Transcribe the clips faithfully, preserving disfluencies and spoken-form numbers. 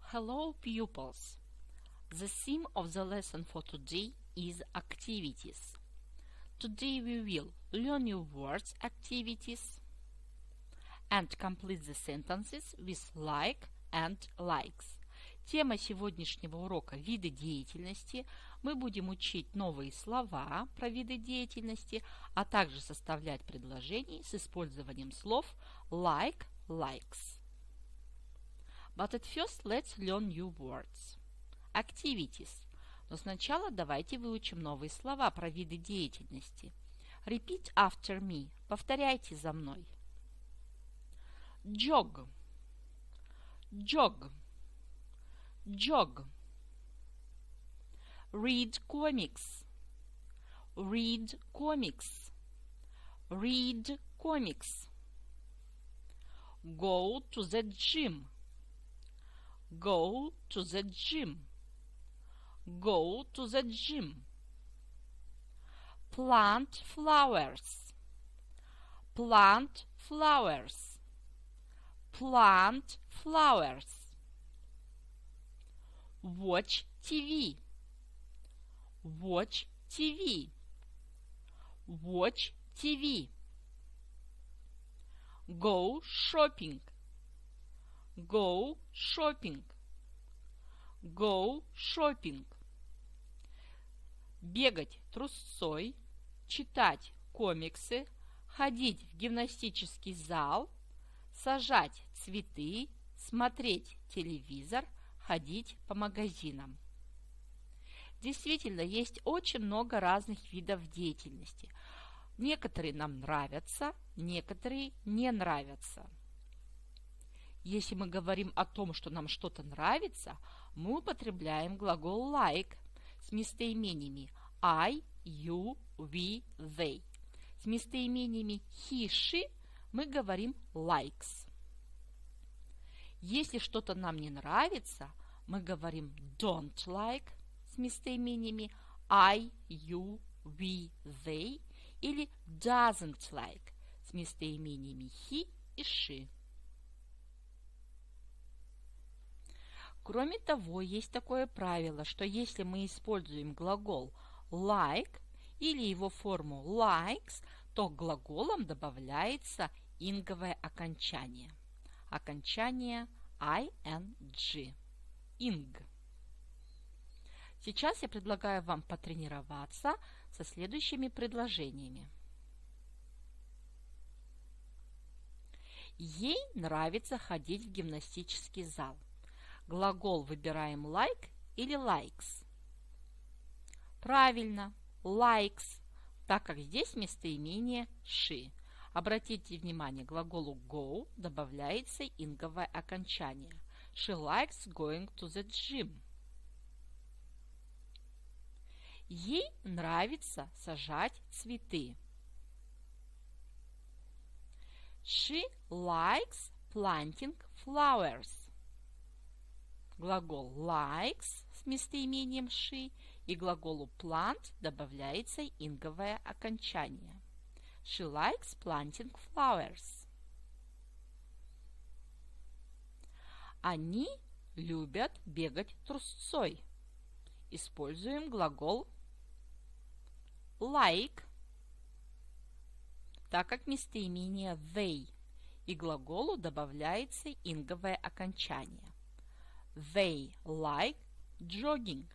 Hello pupils! The theme of the lesson for today is activities. Today we will learn new words, activities, and complete the sentences with like and likes. Тема сегодняшнего урока – виды деятельности. Мы будем учить новые слова про виды деятельности, а также составлять предложения с использованием слов like, likes. But at first let's learn new words. Activities. Но сначала давайте выучим новые слова про виды деятельности. Repeat after me. Повторяйте за мной. Jog. Jog. Jog. Read comics. Read comics. Read comics. Go to the gym. Go to the gym. Go to the gym. Plant flowers. Plant flowers. Plant flowers. Watch T V. Watch T V. Watch T V. Go shopping. Go shopping. Go shopping. Бегать трусцой, читать комиксы, ходить в гимнастический зал, сажать цветы, смотреть телевизор, ходить по магазинам. Действительно, есть очень много разных видов деятельности. Некоторые нам нравятся, некоторые не нравятся. Если мы говорим о том, что нам что-то нравится, мы употребляем глагол like с местоимениями I, you, we, they. С местоимениями he, she мы говорим likes. Если что-то нам не нравится, мы говорим don't like с местоимениями I, you, we, they или doesn't like с местоимениями he и she. Кроме того, есть такое правило, что если мы используем глагол like или его форму likes, то к глаголам добавляется инговое окончание. Окончание ing. Ing. Сейчас я предлагаю вам потренироваться со следующими предложениями. Ей нравится ходить в гимнастический зал. Глагол выбираем like или likes. Правильно, likes, так как здесь местоимение she. Обратите внимание, глаголу go добавляется инговое окончание. She likes going to the gym. Ей нравится сажать цветы. She likes planting flowers. Глагол likes с местоимением she и глаголу plant добавляется инговое окончание. She likes planting flowers. Они любят бегать трусцой. Используем глагол like, так как местоимение they и глаголу добавляется инговое окончание. They like jogging.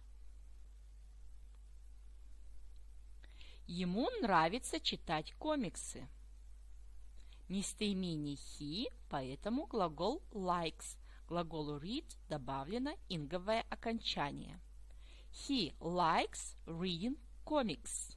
Ему нравится читать комиксы. Местоимение he, поэтому глагол likes. Глаголу read добавлено инговое окончание. He likes reading comics.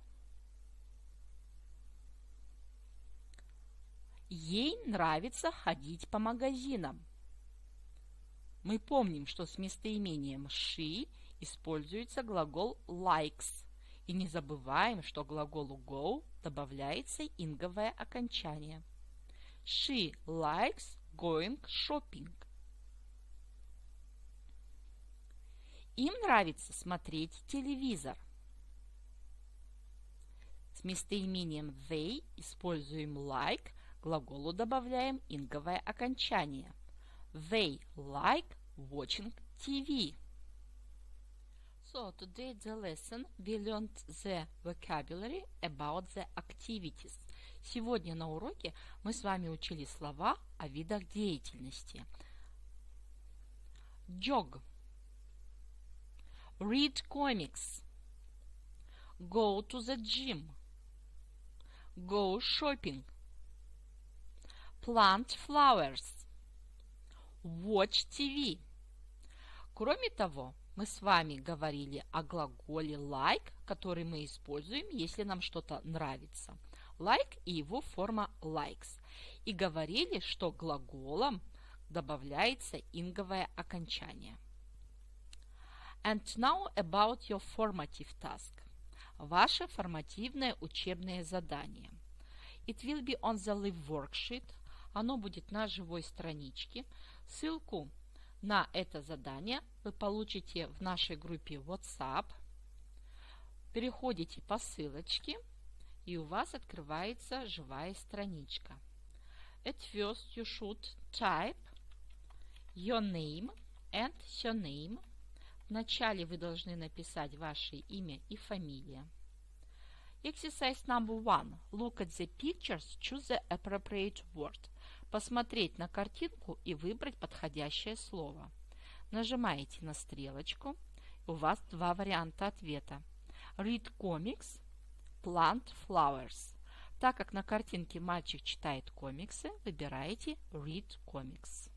Ей нравится ходить по магазинам. Мы помним, что с местоимением she используется глагол likes. И не забываем, что глаголу go добавляется инговое окончание. She likes going shopping. Им нравится смотреть телевизор. С местоимением they используем like, глаголу добавляем инговое окончание. They like watching ти ви. So, today the lesson we learned the vocabulary about the activities. Сегодня на уроке мы с вами учили слова о видах деятельности. Jog. Read comics. Go to the gym. Go shopping. Plant flowers. Watch ти ви. Кроме того, мы с вами говорили о глаголе like, который мы используем, если нам что-то нравится. Like и его форма likes. И говорили, что глаголом добавляется инговое окончание. And now about your formative task. Ваше формативное учебное задание. It will be on the live worksheet. Оно будет на живой страничке. Ссылку на это задание вы получите в нашей группе WhatsApp. Переходите по ссылочке, и у вас открывается живая страничка. At first you should type your name and surname. Вначале вы должны написать ваше имя и фамилия. Exercise number one. Look at the pictures, choose the appropriate word. Посмотреть на картинку и выбрать подходящее слово. Нажимаете на стрелочку. У вас два варианта ответа. Read comics, plant flowers. Так как на картинке мальчик читает комиксы, выбираете Read comics.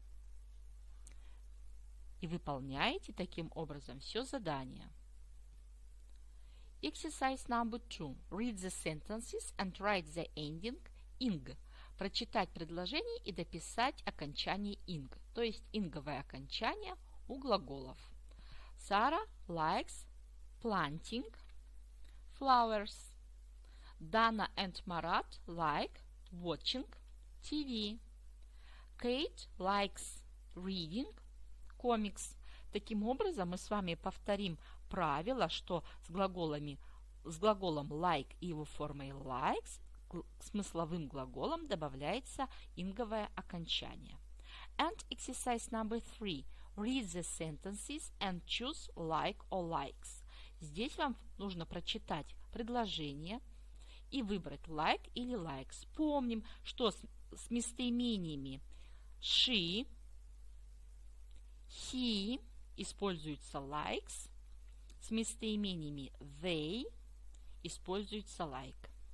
И выполняете таким образом все задание. Exercise number two. Read the sentences and write the ending ing. Прочитать предложение и дописать окончание ing, то есть инговое окончание у глаголов. Sarah likes planting flowers. Dana and Marat like watching ти ви. Kate likes reading comics. Таким образом, мы с вами повторим правило, что с глаголами, с глаголом like и его формой likes к смысловым глаголам добавляется инговое окончание. And exercise number three. Read the sentences and choose like or likes. Здесь вам нужно прочитать предложение и выбрать like или likes. Помним, что с, с местоимениями she, he используются likes, с местоимениями they используется like.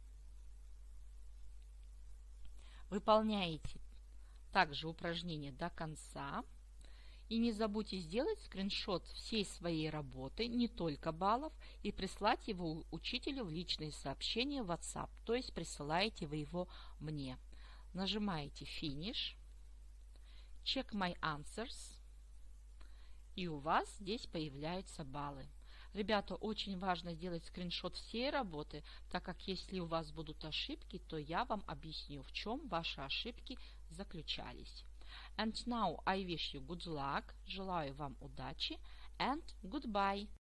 Выполняете также упражнение до конца. И не забудьте сделать скриншот всей своей работы, не только баллов, и прислать его учителю в личные сообщения в WhatsApp, то есть присылаете вы его мне. Нажимаете Finish, Check My Answers, и у вас здесь появляются баллы. Ребята, очень важно сделать скриншот всей работы, так как если у вас будут ошибки, то я вам объясню, в чем ваши ошибки заключались. And now I wish you good luck, желаю вам удачи and goodbye.